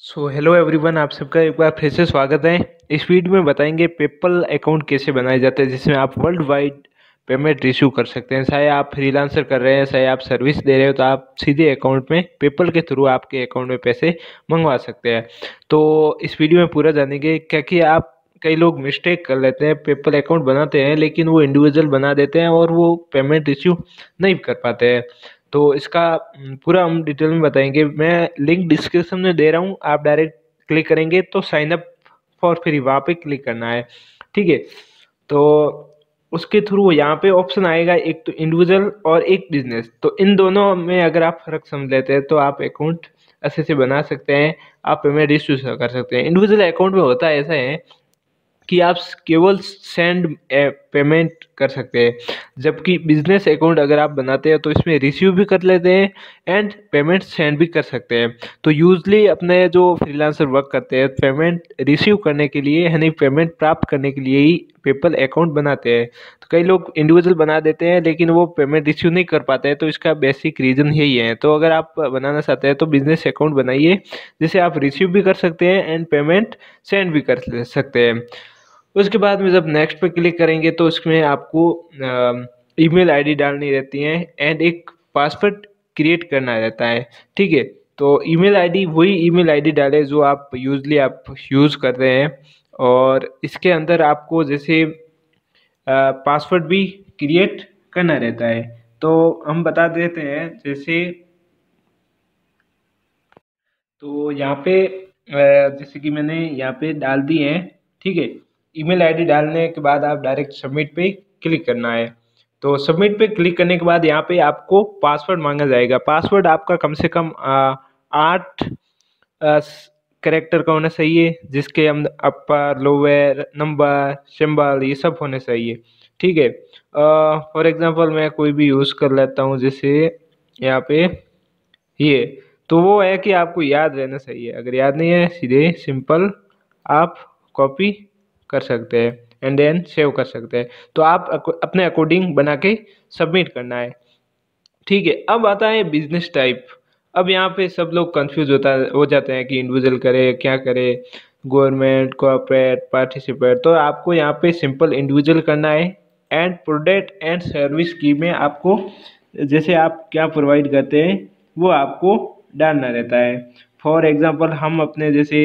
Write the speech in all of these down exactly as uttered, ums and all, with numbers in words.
So hello everyone, आप सबका एक बार फिर से स्वागत है। इस वीडियो में बताएंगे पेपल अकाउंट कैसे बनाए जाते हैं, जिसमें आप वर्ल्ड वाइड पेमेंट रिसीव कर सकते हैं। चाहे आप फ्रीलांसर कर रहे हैं, चाहे आप सर्विस दे रहे हो, तो आप सीधे अकाउंट में पेपल के थ्रू आपके अकाउंट में पैसे मंगवा सकते हैं। तो इस वीडियो में पूरा जानेंगे, क्योंकि आप कई लोग मिस्टेक कर लेते हैं, पेपल अकाउंट बनाते हैं लेकिन वो इंडिविजुअल बना देते हैं और वो पेमेंट रिसीव नहीं कर पाते हैं। तो इसका हम्म, पूरा हम डिटेल में बताएंगे। मैं लिंक डिस्क्रिप्शन में दे रहा हूँ, आप डायरेक्ट क्लिक करेंगे तो साइन अप फॉर फ्री वहाँ पे क्लिक करना है। ठीक है, तो उसके थ्रू यहाँ पे ऑप्शन आएगा, एक तो इंडिविजुअल और एक बिजनेस। तो इन दोनों में अगर आप फर्क समझ लेते हैं तो आप अकाउंट अच्छे से बना सकते हैं, आप पेमेंट रिसीव कर सकते हैं। इंडिविजुअल अकाउंट में होता है ऐसा है कि आप केवल सेंड पेमेंट कर सकते हैं, जबकि बिजनेस अकाउंट अगर आप बनाते हैं तो इसमें रिसीव भी कर लेते हैं एंड पेमेंट सेंड भी कर सकते हैं। तो यूजली अपने जो फ्रीलांसर वर्क करते हैं, पेमेंट रिसीव करने के लिए यानी पेमेंट प्राप्त करने के लिए ही पेपल अकाउंट बनाते हैं। तो कई लोग इंडिविजुअल बना देते हैं लेकिन वो पेमेंट रिसीव नहीं कर पाते हैं, तो इसका बेसिक रीज़न यही है। तो अगर आप बनाना चाहते हैं तो बिजनेस अकाउंट बनाइए, जिसे आप रिसीव भी कर सकते हैं एंड पेमेंट सेंड भी कर सकते हैं। उसके बाद में जब नेक्स्ट पे क्लिक करेंगे तो उसमें आपको ईमेल आईडी डालनी रहती है एंड एक पासवर्ड क्रिएट करना रहता है। ठीक है, तो ईमेल आईडी वही ईमेल आईडी डालें जो आप यूजली आप यूज़ कर रहे हैं, और इसके अंदर आपको जैसे पासवर्ड भी क्रिएट करना रहता है। तो हम बता देते हैं, जैसे तो यहाँ पे अ, जैसे कि मैंने यहाँ पे डाल दी है। ठीक है, ईमेल आईडी डालने के बाद आप डायरेक्ट सबमिट पे क्लिक करना है। तो सबमिट पे क्लिक करने के बाद यहाँ पे आपको पासवर्ड मांगा जाएगा। पासवर्ड आपका कम से कम अ, आठ करेक्टर का होना चाहिए, जिसके हम अपर लोअर नंबर सिंबल ये सब होने चाहिए। ठीक है, फॉर एग्जांपल मैं कोई भी यूज़ कर लेता हूँ, जैसे यहाँ पे ये। तो वो है कि आपको याद रहना चाहिए, अगर याद नहीं है सीधे सिंपल आप कॉपी कर सकते हैं एंड देन सेव कर सकते हैं। तो आप अको- अपने अकॉर्डिंग बना के सबमिट करना है। ठीक है, अब आता है बिजनेस टाइप। अब यहाँ पे सब लोग कंफ्यूज होता हो जाते हैं कि इंडिविजुअल करे क्या करे, गवर्नमेंट कॉर्पोरेट पार्टिसिपेट। तो आपको यहाँ पे सिंपल इंडिविजुअल करना है एंड प्रोडक्ट एंड सर्विस की में आपको जैसे आप क्या प्रोवाइड करते हैं वो आपको डालना रहता है। फॉर एग्जांपल हम अपने जैसे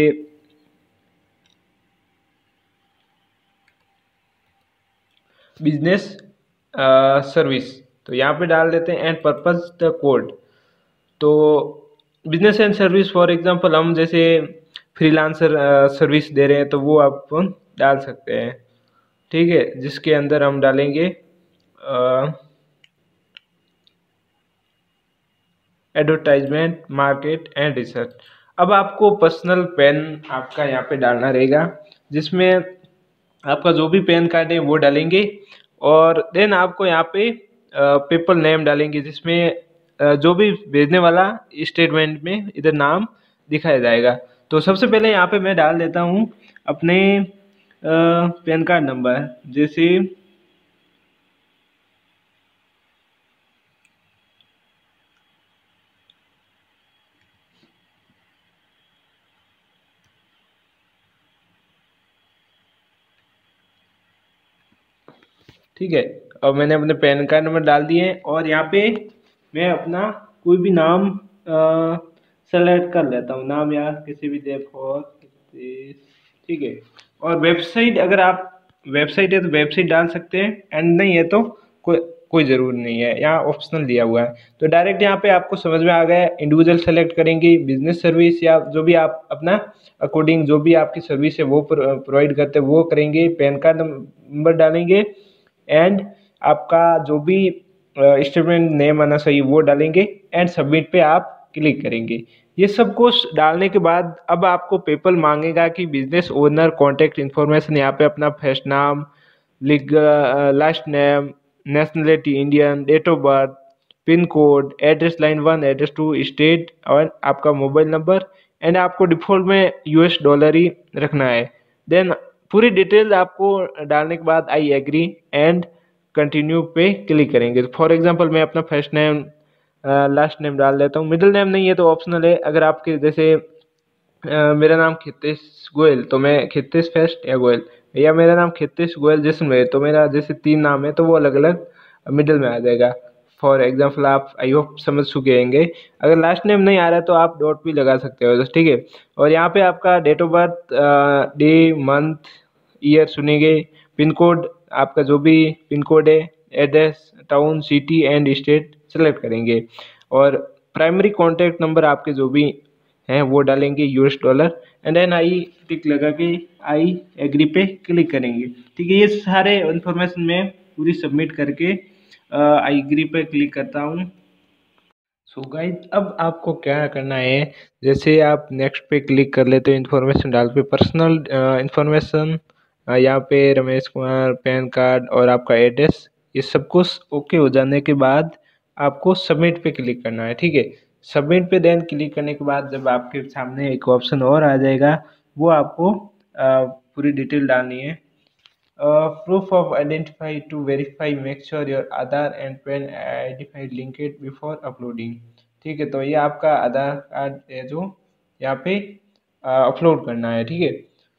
बिजनेस सर्विस, तो यहाँ पे डाल देते हैं एंड पर्पस द कोड। तो business and service for example हम जैसे फ्रीलांसर सर्विस दे रहे हैं तो वो आप डाल सकते हैं। ठीक है, जिसके अंदर हम डालेंगे एडवर्टाइजमेंट मार्केट एंड रिसर्च। अब आपको पर्सनल पेन आपका यहाँ पे डालना रहेगा, जिसमें आपका जो भी पैन कार्ड है वो डालेंगे, और देन आपको यहाँ पे पेपर नेम डालेंगे, जिसमें अ, जो भी भेजने वाला स्टेटमेंट में इधर नाम दिखाया जाएगा। तो सबसे पहले यहाँ पे मैं डाल देता हूँ अपने पैन कार्ड नंबर, जैसे ठीक है। अब मैंने अपने पैन कार्ड नंबर डाल दिए हैं, और यहाँ पे मैं अपना कोई भी नाम सेलेक्ट कर लेता हूँ, नाम या किसी भी दे फॉर। ठीक है, और वेबसाइट अगर आप वेबसाइट है तो वेबसाइट डाल सकते हैं, एंड नहीं है तो कोई कोई ज़रूर नहीं है, यहाँ ऑप्शनल दिया हुआ है। तो डायरेक्ट यहाँ पे आपको समझ में आ गया, इंडिविजुअल सेलेक्ट करेंगे, बिजनेस सर्विस या जो भी आप अपना अकॉर्डिंग जो भी आपकी सर्विस है वो प्रोवाइड करते हैं वो करेंगे, पैन कार्ड नंबर डालेंगे एंड आपका जो भी स्टेटमेंट नेम आना चाहिए वो डालेंगे एंड सबमिट पे आप क्लिक करेंगे। ये सब कुछ डालने के बाद अब आपको पेपल मांगेगा कि बिजनेस ओनर कॉन्टैक्ट इन्फॉर्मेशन, यहाँ पे अपना फर्स्ट नाम लिख, last name, nationality Indian, date of birth, pin code, address line one, address two, state, और आपका मोबाइल नंबर, एंड आपको डिफ़ॉल्ट में यूएस डॉलर ही रखना है। देन पूरी डिटेल आपको डालने के बाद आई एग्री एंड कंटिन्यू पे क्लिक करेंगे। फॉर एग्जांपल मैं अपना फर्स्ट नेम लास्ट नेम डाल देता हूँ, मिडिल नेम नहीं है तो ऑप्शनल है। अगर आपके जैसे अ, मेरा नाम खितेश गोयल, तो मैं खितेश फेस्ट या गोयल, या मेरा नाम खितेश गोयल जैसलमेर, तो मेरा जैसे तीन नाम है तो वो अलग अलग मिडिल में आ जाएगा। फॉर एग्जाम्पल आप आई होप समझ चुके होंगे। अगर लास्ट नेम नहीं आ रहा है तो आप डॉट भी लगा सकते हो, ठीक है। और यहाँ पे आपका date of birth, day, month, year चुनेंगे। पिन कोड, आपका जो भी पिन कोड है, address, town, city and state select करेंगे। और प्राइमरी कॉन्टैक्ट नंबर आपके जो भी हैं वो डालेंगे, US dollar, and then I tick लगा के आई एग्री पे क्लिक करेंगे, ठीक है। ये सारे इन्फॉर्मेशन मैं पूरी सबमिट करके आई एग्री पे क्लिक करता हूँ। सो गाइज अब आपको क्या करना है, जैसे आप नेक्स्ट पे क्लिक कर लेते हो, इन्फॉर्मेशन डाल पे पर्सनल इन्फॉर्मेशन, यहाँ पे रमेश कुमार, पैन कार्ड और आपका एड्रेस, ये सब कुछ ओके हो जाने के बाद आपको सबमिट पे क्लिक करना है, ठीक है। सबमिट पे देन क्लिक करने के बाद जब आपके सामने एक ऑप्शन और आ जाएगा, वो आपको अ, पूरी डिटेल डालनी है। Proof of identify to verify, make sure your Aadhaar and PAN identify linked before uploading, ठीक है। तो ये आपका आधार कार्ड है जो यहाँ पे अपलोड करना है, ठीक है।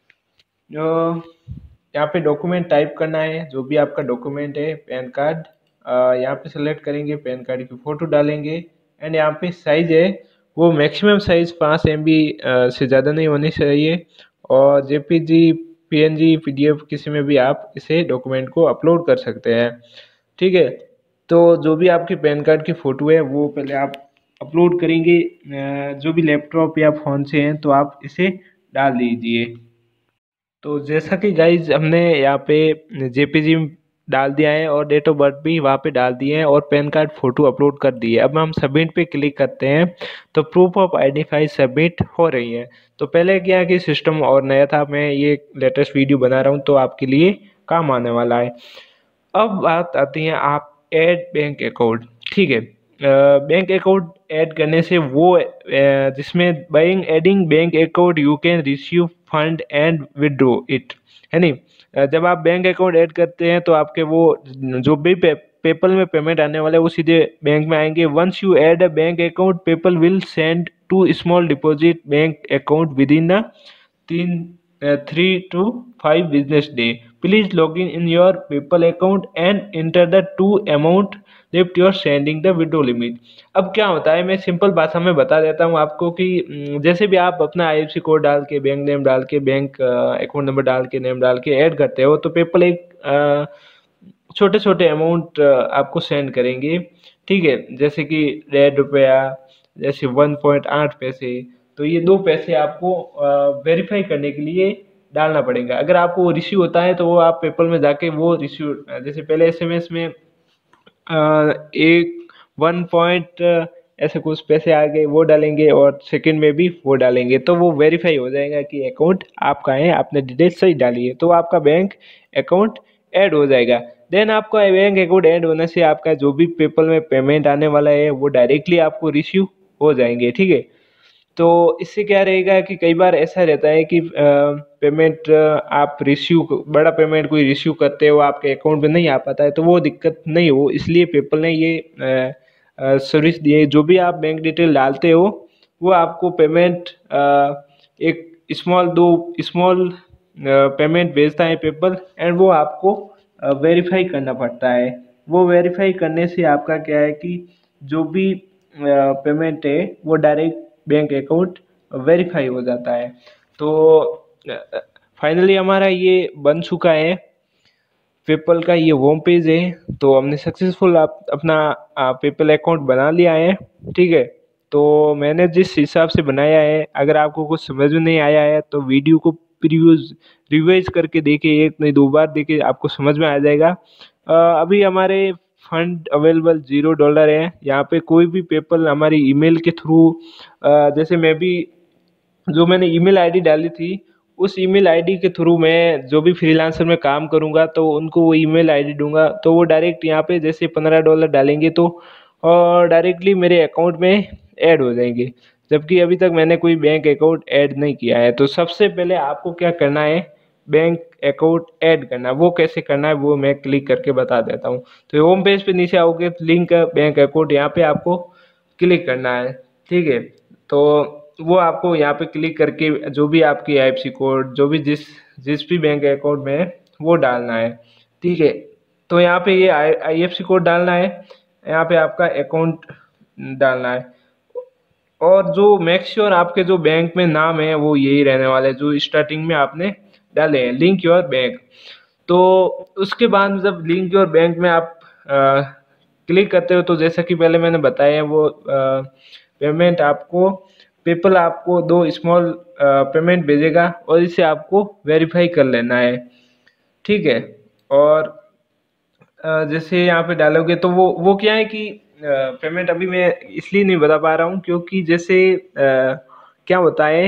जो यहाँ पे डॉक्यूमेंट टाइप करना है, जो भी आपका डॉक्यूमेंट है, पैन कार्ड यहाँ पे सेलेक्ट करेंगे, पैन कार्ड की फ़ोटो डालेंगे, एंड यहाँ पे साइज़ है वो मैक्सिमम साइज़ पाँच एम बी से ज़्यादा नहीं होनी चाहिए, और जेपीजी, पीएनजी, पीडीएफ किसी में भी आप इसे डॉक्यूमेंट को अपलोड कर सकते हैं, ठीक है। तो जो भी आपके पैन कार्ड की फ़ोटो है वो पहले आप अपलोड करेंगे, अ, जो भी लैपटॉप या फ़ोन से हैं तो आप इसे डाल दीजिए। तो जैसा कि गाइज हमने यहाँ पे जेपीजी डाल दिया है और डेट ऑफ बर्थ भी वहाँ पे डाल दिए हैं और पैन कार्ड फोटो अपलोड कर दिए। अब हम सबमिट पे क्लिक करते हैं तो प्रूफ ऑफ आइडेंटिफाई सबमिट हो रही है। तो पहले क्या कि सिस्टम और नया था, मैं ये लेटेस्ट वीडियो बना रहा हूँ तो आपके लिए काम आने वाला है। अब बात आती है आप ऐड बैंक अकाउंट, ठीक है। बैंक अकाउंट ऐड करने से वो अ, जिसमें bank adding bank account you can receive fund and withdraw it, है नहीं। अ, जब आप बैंक अकाउंट ऐड करते हैं तो आपके वो जो भी पे, पेपल में पेमेंट आने वाला है वो सीधे बैंक में आएंगे। Once you add a bank account, PayPal will send two small deposit bank account within a तीन three to five business day. Please log in in your PayPal account and enter the two amount lift your sending the withdraw limit. अब क्या होता है, मैं simple भाषा में बता देता हूँ आपको कि अम, जैसे भी आप अपना आईएफएससी कोड डाल के, बैंक नेम डाल के, बैंक अकाउंट नंबर डाल के, नेम डाल के ऐड करते हो तो पेपल एक छोटे छोटे अमाउंट आपको सेंड करेंगे, ठीक है। जैसे कि डेढ़ रुपया, जैसे वन पॉइंट आठ पैसे, तो ये दो पैसे आपको वेरीफाई करने के लिए डालना पड़ेगा। अगर आपको वो रिसीव होता है तो वो आप पेपल में जाके वो रिसीव, जैसे पहले एसएमएस में अ, एक वन पॉइंट ऐसे कुछ पैसे आ गए वो डालेंगे, और सेकंड में भी वो डालेंगे, तो वो वेरीफाई हो जाएगा कि अकाउंट आपका है, आपने डिटेल सही डाली है, तो आपका बैंक अकाउंट ऐड हो जाएगा। देन आपका बैंक अकाउंट ऐड होने से आपका जो भी पेपल में पेमेंट आने वाला है वो डायरेक्टली आपको रिसीव हो जाएंगे, ठीक है। तो इससे क्या रहेगा कि कई बार ऐसा रहता है कि पेमेंट आप रिसीव, बड़ा पेमेंट कोई रिसीव करते हो आपके अकाउंट में नहीं आ पाता है, तो वो दिक्कत नहीं हो, इसलिए पेपल ने ये सर्विस दी है। जो भी आप बैंक डिटेल डालते हो वो आपको पेमेंट एक स्मॉल दो स्मॉल पेमेंट भेजता है पेपल, एंड वो आपको वेरीफाई करना पड़ता है। वो वेरीफाई करने से आपका क्या है कि जो भी पेमेंट है वो डायरेक्ट बैंक अकाउंट वेरीफाई हो जाता है। तो फाइनली हमारा ये बन चुका है, पेपल का ये होम पेज है। तो हमने सक्सेसफुल आप अपना पेपल अकाउंट बना लिया है, ठीक है। तो मैंने जिस हिसाब से बनाया है, अगर आपको कुछ समझ में नहीं आया है तो वीडियो को प्रीव्यूज रिवाइज करके देखिए, एक नहीं दो बार देखिए, आपको समझ में आ जाएगा। अ, अभी हमारे फंड अवेलेबल जीरो डॉलर है। यहाँ पे कोई भी पेपल हमारी ईमेल के थ्रू, जैसे मैं भी जो मैंने ईमेल आईडी डाली थी उस ईमेल आईडी के थ्रू मैं जो भी फ्रीलांसर में काम करूंगा तो उनको वो ईमेल आईडी दूंगा, तो वो डायरेक्ट यहाँ पे जैसे पंद्रह डॉलर डालेंगे तो और डायरेक्टली मेरे अकाउंट में ऐड हो जाएंगे। जबकि अभी तक मैंने कोई बैंक अकाउंट ऐड नहीं किया है। तो सबसे पहले आपको क्या करना है, बैंक अकाउंट ऐड करना, वो कैसे करना है वो मैं क्लिक करके बता देता हूँ। तो होम पेज पे नीचे आओगे, लिंक बैंक अकाउंट, यहाँ पे आपको क्लिक करना है, ठीक है। तो वो आपको यहाँ पे क्लिक करके जो भी आपकी आई एफ सी कोड जो भी जिस जिस भी बैंक अकाउंट में है वो डालना है। ठीक है, तो यहाँ पे ये आई एफ सी कोड डालना है, यहाँ पे आपका अकाउंट डालना है, और जो मेक श्योर आपके जो बैंक में नाम है वो यही रहने वाले हैं जो स्टार्टिंग में आपने डाले हैं, लिंक योर बैंक। तो उसके बाद जब लिंक योर बैंक में आप क्लिक करते हो तो जैसा कि पहले मैंने बताया है वो पेमेंट आपको पेपल आपको दो स्मॉल पेमेंट भेजेगा और इसे आपको वेरीफाई कर लेना है। ठीक है, और अ, जैसे यहाँ पे डालोगे तो वो वो क्या है कि पेमेंट अभी मैं इसलिए नहीं बता पा रहा हूँ क्योंकि जैसे अ, क्या होता है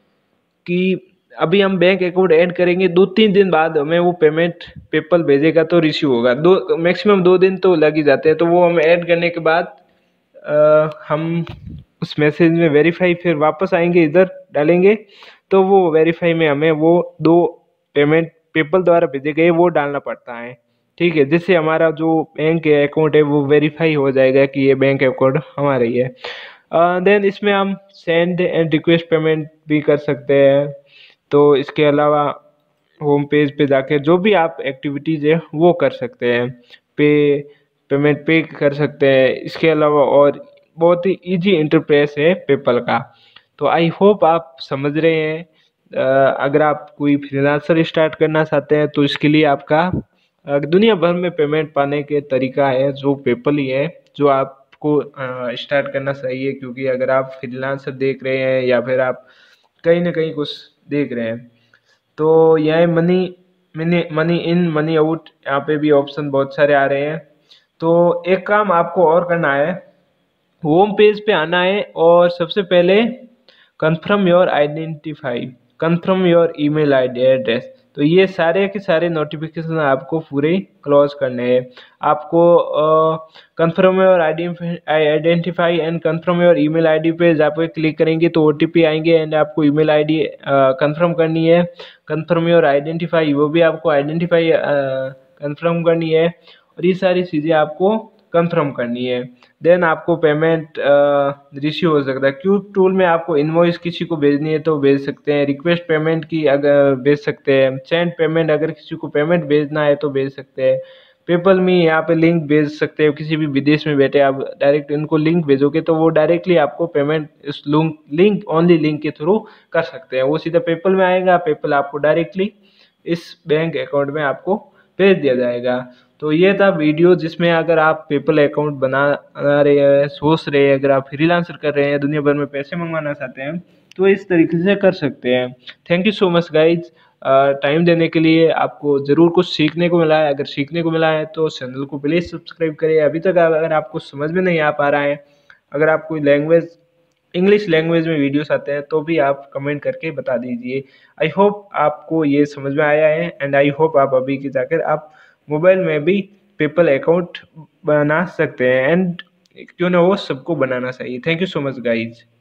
कि अभी हम बैंक अकाउंट ऐड करेंगे, दो तीन दिन बाद हमें वो पेमेंट पेपल भेजेगा तो रिसीव होगा, दो मैक्सिमम दो दिन तो लग ही जाते हैं। तो वो हम ऐड करने के बाद आ, हम उस मैसेज में वेरीफाई फिर वापस आएंगे, इधर डालेंगे तो वो वेरीफाई में हमें वो दो पेमेंट पेपल द्वारा भेजे गए वो डालना पड़ता है। ठीक है, जिससे हमारा जो बैंक अकाउंट है वो वेरीफाई हो जाएगा कि ये बैंक अकाउंट हमारा ही है। देन uh, इसमें हम सेंड एंड रिक्वेस्ट पेमेंट भी कर सकते हैं। तो इसके अलावा होम पेज पे जाके जो भी आप एक्टिविटीज़ है वो कर सकते हैं, पे पेमेंट पे कर सकते हैं। इसके अलावा और बहुत ही इजी इंटरफेस है पेपल का। तो आई होप आप समझ रहे हैं। अ, अगर आप कोई फ्रीलांसर स्टार्ट करना चाहते हैं तो इसके लिए आपका अ, दुनिया भर में पेमेंट पाने के तरीका है जो पेपल ही है जो आपको स्टार्ट करना चाहिए, क्योंकि अगर आप फ्रीलांसर देख रहे हैं या फिर आप कहीं ना कहीं कुछ देख रहे हैं तो यह money money money in money out यहाँ पे भी ऑप्शन बहुत सारे आ रहे हैं। तो एक काम आपको और करना है, होम पेज पे आना है और सबसे पहले confirm your identify confirm your email ID address, तो ये सारे के सारे नोटिफिकेशन आपको पूरे क्लोज करने हैं। आपको confirm your identify and confirm your email ID पे जहाँ पे क्लिक करेंगे तो ओटीपी आएंगे एंड आपको ईमेल आईडी कंफर्म करनी है। कंफर्म योर आइडेंटिफाई वो भी आपको आइडेंटिफाई कंफर्म करनी है और ये सारी चीज़ें आपको कंफर्म करनी है। देन आपको पेमेंट रिसीव हो सकता है। क्यूब टूल में आपको इनवॉइस किसी को भेजनी है तो भेज सकते हैं, रिक्वेस्ट पेमेंट की अगर भेज सकते हैं, सेंड पेमेंट अगर किसी को पेमेंट भेजना है तो भेज सकते हैं। पेपल में यहाँ पे लिंक भेज सकते हो, किसी भी विदेश में बैठे आप डायरेक्ट इनको लिंक भेजोगे तो वो डायरेक्टली आपको पेमेंट इस लिंक ओनली लिंक के थ्रू कर सकते हैं, वो सीधा पेपल में आएगा, पेपल आपको डायरेक्टली इस बैंक अकाउंट में आपको भेज दिया जाएगा। तो ये था वीडियो जिसमें अगर आप पेपल अकाउंट बना रहे हैं, सोच रहे हैं, अगर आप फ्रीलांसर कर रहे हैं, दुनिया भर में पैसे मंगवाना चाहते हैं तो इस तरीके से कर सकते हैं। Thank you so much guys, time देने के लिए। आपको ज़रूर कुछ सीखने को मिला है, अगर सीखने को मिला है तो चैनल को प्लीज़ सब्सक्राइब करिए। अभी तक अगर आपको समझ में नहीं आ पा रहा है, अगर आप कोई लैंग्वेज इंग्लिश लैंग्वेज में वीडियोस आते हैं तो भी आप कमेंट करके बता दीजिए। आई होप आपको ये समझ में आया है एंड आई होप आप अभी की जाकर आप मोबाइल में भी पेपल अकाउंट बना सकते हैं एंड क्यों ना वो सबको बनाना चाहिए। Thank you so much guys.